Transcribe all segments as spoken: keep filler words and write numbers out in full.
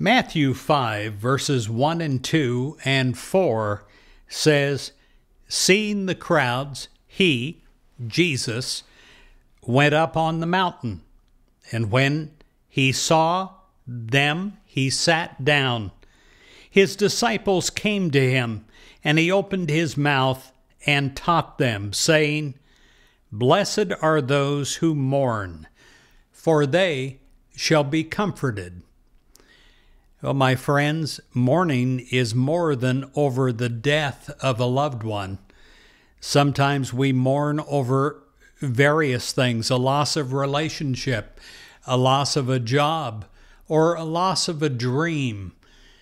Matthew five, verses one and two and four says, "Seeing the crowds, he, Jesus, went up on the mountain, and when he saw them, he sat down. His disciples came to him, and he opened his mouth and taught them, saying, Blessed are those who mourn, for they shall be comforted." Well, my friends, mourning is more than over the death of a loved one. Sometimes we mourn over various things, a loss of relationship, a loss of a job, or a loss of a dream.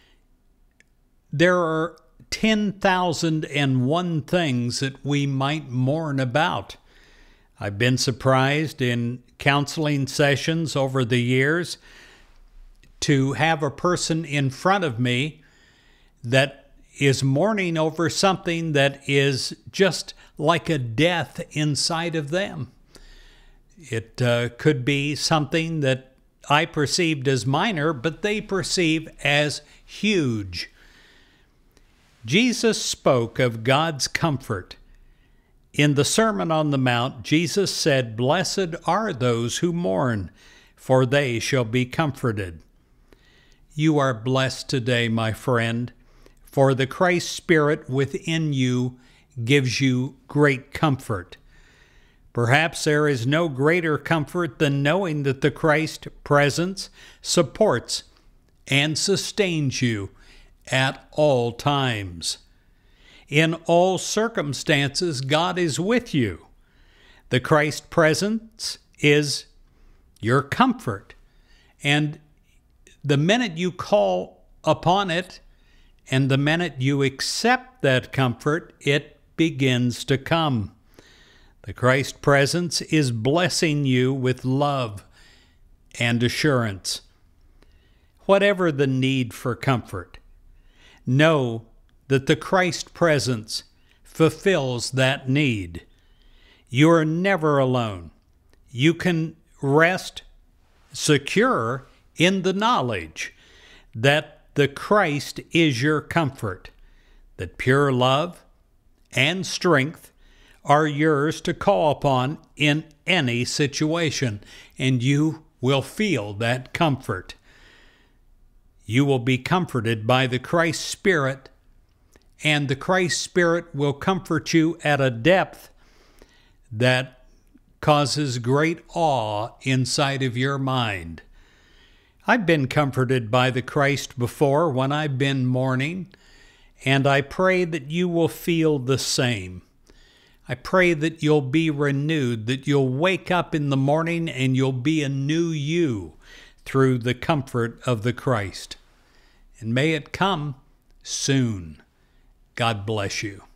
There are ten thousand and one things that we might mourn about. I've been surprised in counseling sessions over the years to have a person in front of me that is mourning over something that is just like a death inside of them. It uh, could be something that I perceived as minor, but they perceive as huge. Jesus spoke of God's comfort. In the Sermon on the Mount, Jesus said, "Blessed are those who mourn, for they shall be comforted." You are blessed today, my friend, for the Christ Spirit within you gives you great comfort. Perhaps there is no greater comfort than knowing that the Christ presence supports and sustains you at all times. In all circumstances, God is with you. The Christ presence is your comfort, and the minute you call upon it and the minute you accept that comfort, it begins to come. The Christ presence is blessing you with love and assurance. Whatever the need for comfort, know that the Christ presence fulfills that need. You are never alone. You can rest secure in the knowledge that the Christ is your comfort, that pure love and strength are yours to call upon in any situation, and you will feel that comfort. You will be comforted by the Christ Spirit, and the Christ Spirit will comfort you at a depth that causes great awe inside of your mind. I've been comforted by the Christ before when I've been mourning, and I pray that you will feel the same. I pray that you'll be renewed, that you'll wake up in the morning and you'll be a new you through the comfort of the Christ. And may it come soon. God bless you.